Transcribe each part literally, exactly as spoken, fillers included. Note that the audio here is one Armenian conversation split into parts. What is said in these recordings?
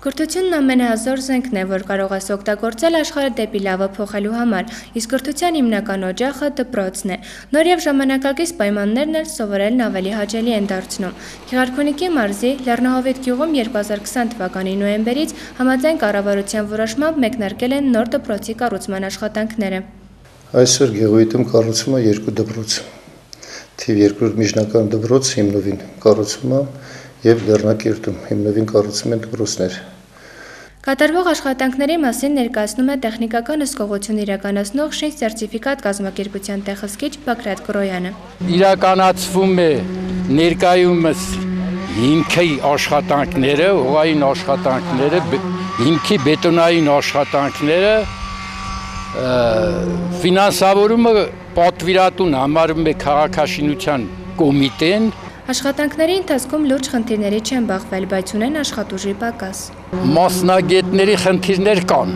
Կրթությունն ամենահզոր զենքն է, որ կարող ես օգտագործել աշխարհը դեպի լավը փոխելու համար, իսկ կրթության հիմնական օջախը դպրոցն է։ Նոր և ժամանակակից պայմաններն էլ սովորելն ավելի հաճելի են դարձնում։ Գեղարքունիքի մարզի Լեռնահովիտ գյուղում երկու հազար քսան թվականի նոյեմբերից համաձայն կառավարության որոշմամբ մեկնարկել են նոր դպրոցի կառուցման աշխատանքները։ Այսօր Գեղովիտում կառուցվում է երկու դպրոց։ Թիվ երկրորդ միջնակարգ դպրոց հիմնովին կառուցվում է եւ Լեռնակիրթում հիմնովին կառուցում են դպրոցներ։ Կատարվող աշխատանքների մասին ներկայացնում է տեխնիկական հսկողություն իրականացնող շինչ սերտիֆիկատ կազմակերպության տեղահսկիչ Բագրատ Կրոյանը։ Իրականացվում է ներկայումս հիմքի աշխատանքները, հողային աշխատանքները, հիմքի բետոնային աշխատանքները, ֆինանսավորումը պատվիրատուն համարվում է քաղաքաշինության կոմիտեն։ Աշխատանքների ընթացքում լուրջ խնդիրների չեն բախվել, բայց ունեն աշխատուժի պակաս։ Մասնագետների խնդիրներ կան։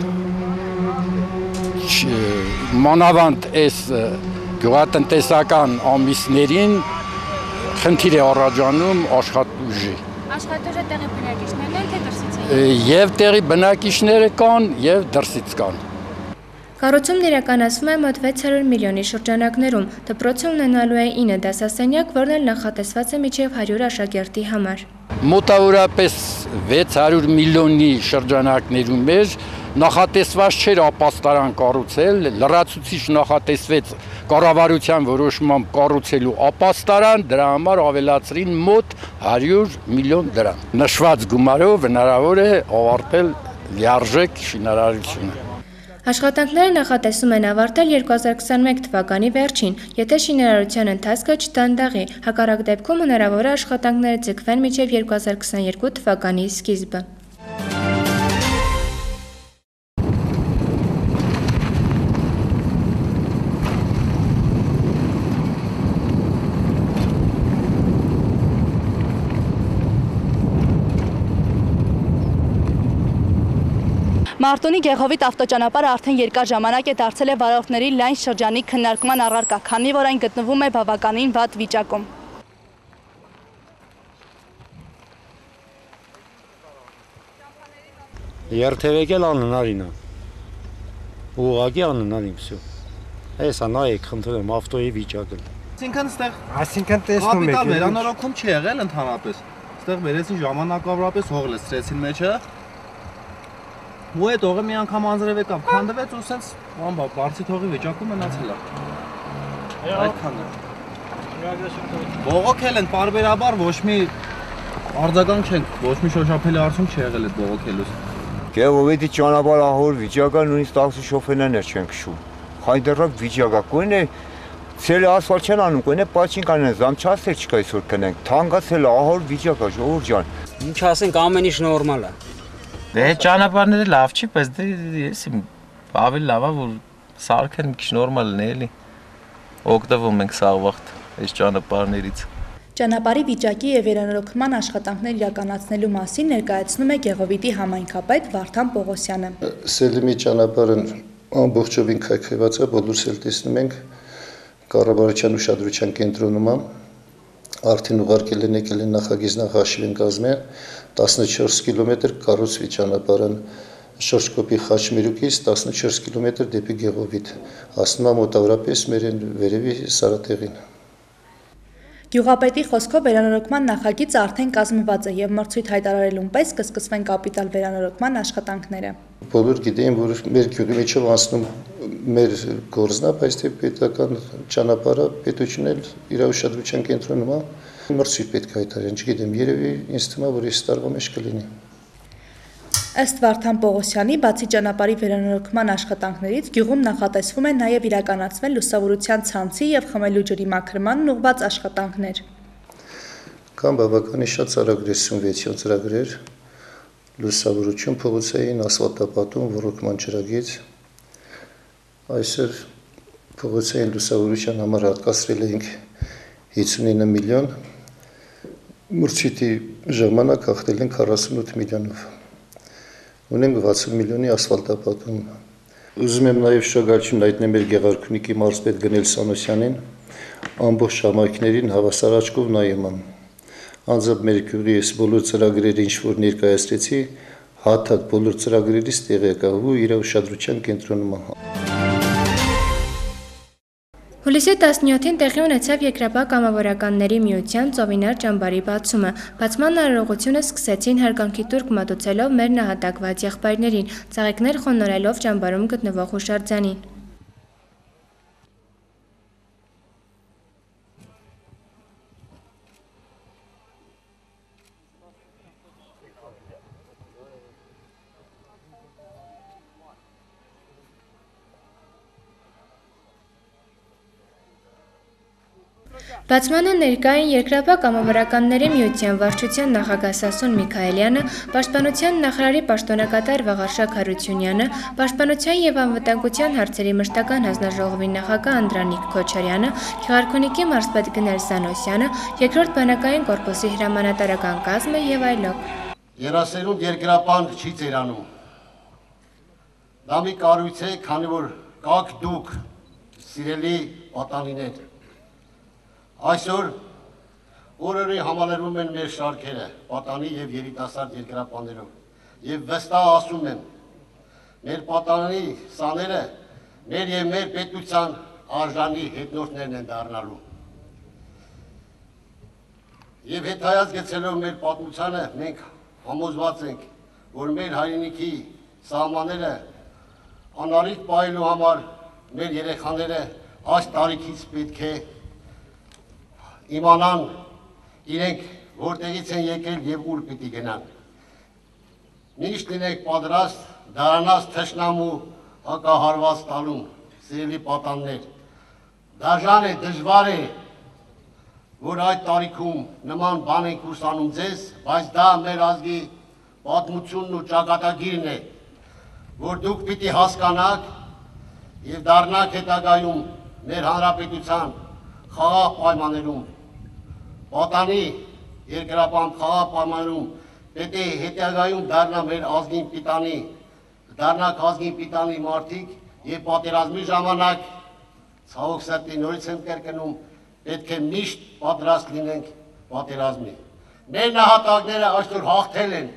Մանավանդ այս գյուղատնտեսական ամիսներին խնդիր է առաջանում աշխատուժի։ Աշխատուժը տեղի բնակիչներն են, թե դրսից են։ Եվ տեղի բնակիչները կան, եւ դրսից կան։ Կառուցումն իրականացվում է մոտ վեց հարյուր միլիոնի շրջանակներում, դպրոցը ունենալու է ինը դասասենյակ, որն էլ նախատեսված է մինչև հարյուր աշակերտի համար։ Մոտավորապես վեց հարյուր միլիոնի շրջանակներում էր նախատեսված չէր ապաստարան կառուցել, լրացուցիչ նախատեսվեց կառավարության որոշմամբ կառուցելու ապաստարան, դրա համար ավելացրին մոտ հարյուր միլիոն դրամ։ Նշված գումարով հնարավոր է ավարտել լիարժեք շինարարությունը։ Աշխատանքները նախատեսում են ավարտել երկու հազար քսանմեկ թվականի վերջին, եթե շինարարության ընթացքը չդանդաղի, հակառակ դեպքում հնարավոր է աշխատանքները ձգվեն մինչև երկու հազար քսաներկու թվականի սկիզբը։ Մարտունի Գեղովիտ ավտոճանապարհը արդեն երկար ժամանակ է դարձել է վարորդների լայն շրջանի քննարկման առարկա, քանի որ այն գտնվում է բավականին վատ վիճակում։ Երթևեկել անհնարին է։ Ուղղակի անհնարին всё։ Հեսա նայեք, խնդրեմ, ավտոյի վիճակը։ Այսինքն ստեղ Այսինքն տեսնում եք, կապիտալ վերանորոգում չի եղել ընդհանրապես։ Ստեղ վերեցին ժամանակավորապես հող լցրեցին մեջը։ Ու այդ հողը մի անգամ անձրև եկավ, քանդվեց ու սենց բամբա բարձի թողի վիճակում մնացել է։ Այդքան է։ Բողոքել են պարբերաբար ոչ մի արձագանք չենք, ոչ մի շոշափելի արդյունք չի եղել այդ բողոքելուց։ Գեղովիտի ճանապարհ ահոր վիճակը նույնիսկ տաքսի շոֆերներն չեն քշում։ Խայդերակ վիճակը կույն է ցելը ասֆալտ չեն անում, կույն է պաչին կանեն, զամ չասել չկա այսօր կնենք։ Թանկացել ահոր վիճակը, ժողովուրդ ջան։ Ինչ ասենք, ամեն ինչ նորմալ է։ Դե ճանապարհները լավ չի, բայց դե ես ավելի լավ է որ սարքեն մի քիչ նորմալ է, էլի։ Օգտվում ենք սաղ վաղտ այս ճանապարհներից։ Ճանապարհի վիճակի եւ վերանորոգման աշխատանքներ իրականացնելու մասին ներկայացնում է Գեղովիտի համայնքապետ Վարդան Պողոսյանը։ Սելիմի ճանապարհն ամբողջովին քայքայված է, բոլորս էլ տեսնում ենք կառավարության ուշադրության կենտրոնում է։ Արդեն ուղարկել են եկել են նախագիծ նախաշիվ են կազմել տասնչորս կիլոմետր կառուցվի ճանապարհն Շրջկոպի Խաչմերուկից տասնչորս կիլոմետր դեպի Գեղովիտ, հասնում է մոտավորապես մեր վերևի Սարատեղին։ Գյուղապետի խոսքով վերանորոգման նախագիծը արդեն կազմված է եւ մրցույթ հայտարարելուն պես կսկսվեն կապիտալ վերանորոգման աշխատանքները։ Բոլոր գիտեն, որ մեր գյուղի միջով անցնում մեր գործն է, բայց թե պետական ճանապարհը պետությունն էլ իր ուշադրության կենտրոնում է, մրցույթ պետք է հայտարարեն, չգիտեմ, երևի ինձ թվում է, որ այս տարվա մեջ կլինի։ Ըստ Վարդան Պողոսյանի, բացի ճանապարհի վերանորոգման աշխատանքներից, գյուղում նախատեսվում է նաև իրականացվել լուսավորության ցանցի եւ խմելու ջրի մաքրմանն ուղղված աշխատանքներ։ Կան բավականին շատ ծրագրեր, վեցյոն ծրագրեր, լուսավորություն փողոցային, ասֆալտապատում, ոռոգման ջրագիծ։ Այսօր փողոցային լուսավորության համար հատկացրել էինք հիսունինը միլիոն, մրցույթի ժամանակ հաղթել ենք քառասունութ միլիոնով։ Ունենք վաթսուն միլիոնի ասֆալտապատում։ Ուզում եմ նաև շնորհակալություն հայտնել մեր Գեղարքունիքի մարզպետ Գնել Սանոսյանին, ամբողջ համայնքներին հավասար աչքով նայում եմ։ Անձամբ մեր գյուղի այս բոլոր ծրագրերը ինչ որ ներկայացրեցի, հատակ բոլոր ծրագրերից տեղեկահու իր ուշադրության կենտրոնում է։ Հուլիսի տասնյոթին տեղի ունեցավ Երկրապահ կամավորականների միության ծովինար ճամբարի բացումը։ Բացման արարողությունը սկսեցին հարգանքի տուրք մատուցելով մեր նահատակված եղբայրներին, ծաղիկներ խոնորելով ճամբարում գտնվող հուշարձանին։ Բացմանը ներկա էին Երկրապահ կամավորականների միության վարչության նախագահ Սասուն Միքայելյանը, Պաշտպանության նախարարի պաշտոնակատար Վաղարշակ Հարությունյանը, Պաշտպանության եւ անվտանգության հարցերի մշտական հանձնաժողովի նախագահ Անդրանիկ Քոչարյանը, Գեղարքունիքի մարզպետ Գնել Սանոսյանը, երկրորդ բանակային կորպուսի հրամանատարական կազմը եւ այլոք։ Երասերուն երկրապահն չի ծերանում։ Դա մի կառույց է, քանի որ կաք դուք սիրելի պատանիներ։ Այսօր օրերի համալրվում են մեր շարքերը, պատանի և երիտասարդ երկրապահներով և վստահ ասում եմ, մեր պատանի սաները մեր և մեր պետության արժանի հետնորդներն են դառնալու։ Եվ հետայած գցելով մեր պատմությանը մենք համոզված ենք, որ մեր հայրենիքի սահմանները անարիք պահելու համար մեր երեխաները այս տարիքից պետք է իմանան իրենք որտեղից են եկել և ուր պիտի գնան։ Միշտ լինեք պատրաստ դարանած թշնամու հակահարված տալուն, սիրելի պատաններ։ Դաժան է, դժվար է, որ այդ տարիքում նման բան ենք ուսանում ձեզ, բայց դա մեր ազգի պատմությունն ու ճակատագիրն է, որ դուք պիտի հասկանաք և դառնաք հետագայում մեր հանրապետության խաղաղ պայմաններում, պատանի երկրապահ խաղաղ պայմաններում պետք է հետագայում դառնա մեր ազգին պիտանի, դառնաք ազգին պիտանի մարդիկ և պատերազմի ժամանակ, ցավոք սրտի նորից եմ կրկնում, պետք է միշտ պատրաստ լինենք պատերազմի։ Մեր նահատակները այսօր հաղթել են,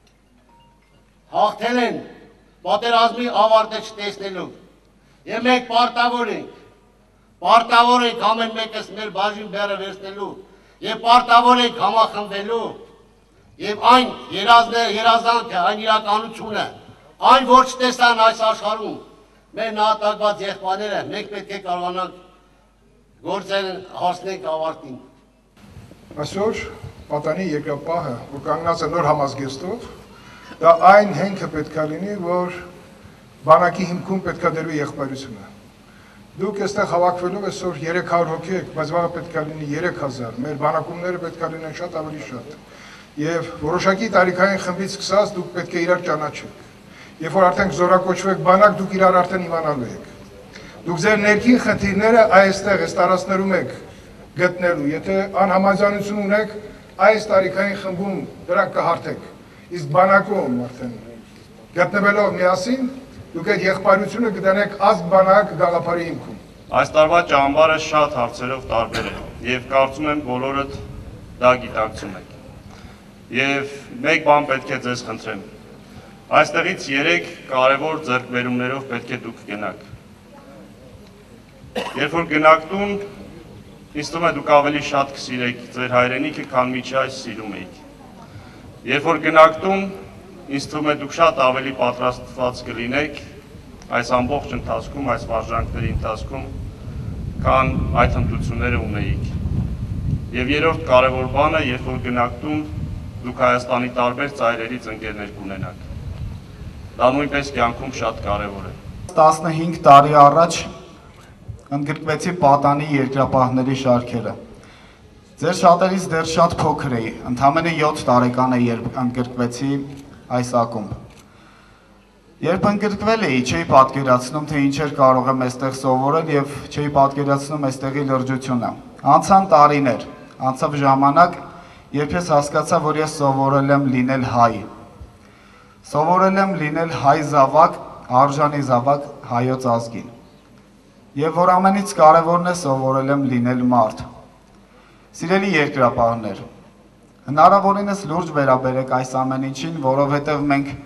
հաղթել են պատերազմի ավարտը չտեսնելով, և մենք պարտավոր ենք, պարտավոր ենք ամեն մեկս մեր բաժին բեռը վերցնելու և պարտավոր ենք համախմբվելու և այն երազանքը, այն իրականությունը, այն որ չտեսան այս աշխարհում մեր նահատակված եղբայրները, մենք պետք է կարողանանք գործել հասնենք ավարտին։ Այսօր պատանի երկրապահը, որ կանգնած է նոր համազգեստով, դա այն հենքը պետք է լինի, որ բանակի հիմքում պետք է դրվի եղբայրությունը։ Դուք այստեղ հավաքվելով այսօր երեք հարյուր հոգի եք, բայց վաղը պետք է լինի երեք հազար, մեր բանակումները պետք է լինեն շատ ավելի շատ։ Եվ որոշակի տարիքային խմբից սկսած դուք պետք է իրար ճանաչեք։ Երբ որ արդեն զորակոչվեք բանակ, դուք իրար արդեն իմանալու եք։ Դուք ձեր ներքին խնդիրները այստեղ, այս տարածքներում եք գտնելու, եթե անհամաձայնություն ունեք, այս տարիքային խմբում դրանք կհարթեք։ Իսկ բանակում արդեն գտնվելով միասին, դուք այդ եղբայրությունը կդնեք ազգ բանակ գաղափարի հիմքում։ Այս տարվա ճամբարը շատ հարցերով տարբեր է եւ կարծում եմ բոլորդ դա գիտակցում եք։ Եվ մեկ բան պետք է ձեզ խնդրեմ։ Այստեղից երեք կարևոր ձեռքբերումներով պետք է դուք գնաք։ Երբ որ գնաք տուն, ինձ թվում է դուք ավելի շատ կսիրեք ձեր հայրենիքը, քան միջի այս սիրում էիք։ Երբ որ գնաք տուն, ինձ թվում է դուք շատ ավելի պատրաստված կլինեք այս ամբողջ ընթացքում, այս վարժանքների ընթացքում, քան այդ հմտությունները ունեիք։ Եվ երրորդ կարևոր բանը, երբ որ գնաք տուն, դուք Հայաստանի տարբեր ծայրերից ընկերներ կունենաք։ Դա նույնպես կյանքում շատ կարևոր է։ տասնհինգ տարի առաջ ընդգրկվեցի պատանի երկրապահների շարքերը։ Ձեր շատերից դեռ շատ փոքր էի, ընդամենը յոթ տարեկան է, երբ ընդգրկվեցի այս ակումբ։ Երբ ընդգրկվել էի, չէի պատկերացնում, թե ինչեր կարող եմ այստեղ սովորել և չէի պատկերացնում այստեղի լրջությունը։ Անցան տարիներ, անցավ ժամանակ, երբ ես հասկացա, որ ես սովորել եմ լինել հայ։ Սովորել եմ լինել հայ զավակ, արժանի զավակ հայոց ազգին։ Եվ որ ամենից կարևորն է, սովորել եմ լինել մարդ։ Սիրելի երկրապահներ, հնարավորինս լուրջ վերաբերեք այս ամեն ինչին, որովհետև մենք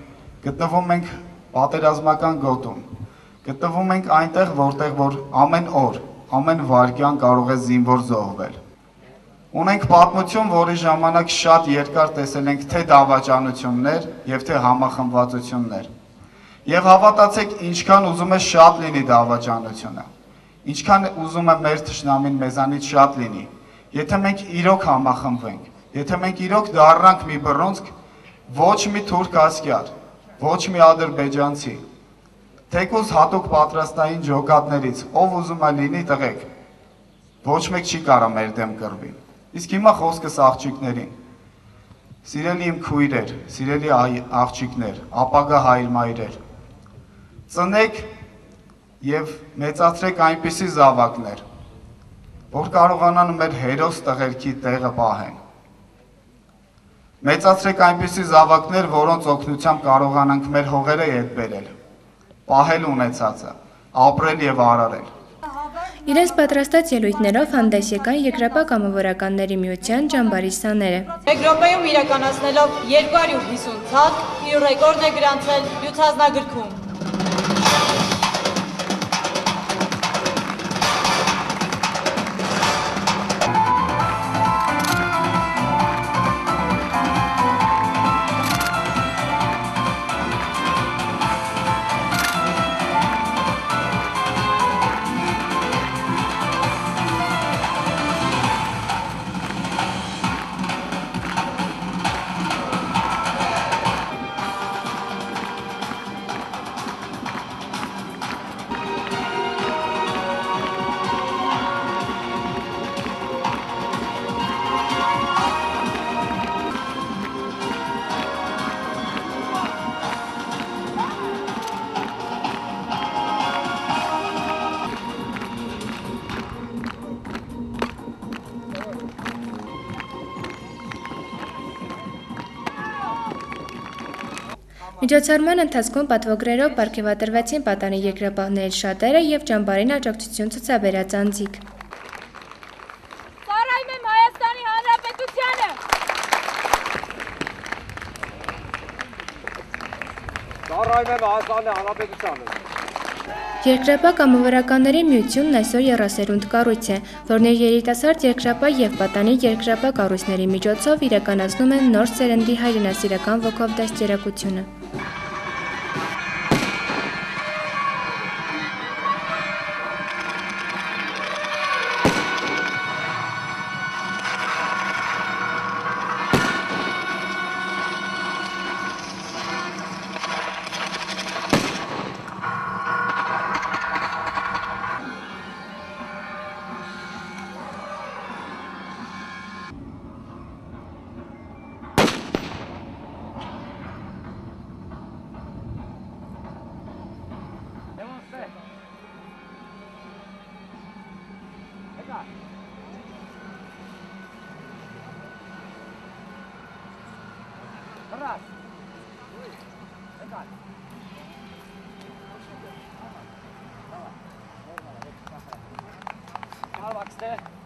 գտնվում ենք պատերազմական գոտում, գտնվում ենք այնտեղ, որտեղ որ ամեն օր, ամեն վայրկյան կարող է զինվոր զոհվել։ Ունենք պատմություն, որի ժամանակ շատ երկար տեսել ենք թե դավաճանություններ եւ թե համախմբվածություններ։ Եվ հավատացեք, ինչքան ուզում է շատ լինի դավաճանությունը, ինչքան ուզում է մեր թշնամին մեզանից շատ լինի, եթե մենք իրոք համախմբվենք, եթե մենք իրոք դառնանք մի բռունցք, ոչ մի թուրք ասկյար, ոչ մի ադրբեջանցի, թեկուզ հատուկ պատրաստային ջոկատներից, ով ուզում է լինի տղեկ, ոչ մեկ չի կարա մեր դեմ կռվի։ Իսկ հիմա խոսքս աղջիկներին։ Սիրելի իմ քույրեր, սիրելի աղջիկներ, ապագա հայր-մայրեր, ծնեք եւ մեծացրեք այնպիսի զավակներ, որ կարողանան մեր հերոս տղերքի տեղը պահեն։ Մեծացրեք այնպիսի զավակներ, որոնց օգնությամբ կարողանանք մեր հողերը ետ բերել, պահել ունեցածը, ապրել եւ արարել։ Իրենց պատրաստած ելույթներով հանդես եկան Երկրապահ կամավորականների միության ճամբարի սաները։ Մեկ րոպեում իրականացնելով երկու հարյուր հիսուն ցանկ, իր ռեկորդն է գրանցվել յութանձնագրքում։ Միջոցառման ընթացքում պատվոգրերով պարգևատրվեցին պատանի երկրապահներից շատերը և ճամբարին աջակցություն ցուցաբերած անձիկ։ Ծառայում եմ Հայաստանի Հանրապետությանը։ Ծառայում եմ Հայաստանի Հանրապետությանը։ Երկրապահ կամավորականների միությունն այսօր եռասերունդ կառույց է, որն իր երիտասարդ երկրապահ և պատանի երկրապահ կառույցների միջոցով իրականացնում են նոր սերնդի հայրենասիրական ոգով դաստիարակությունը։ Al bak işte.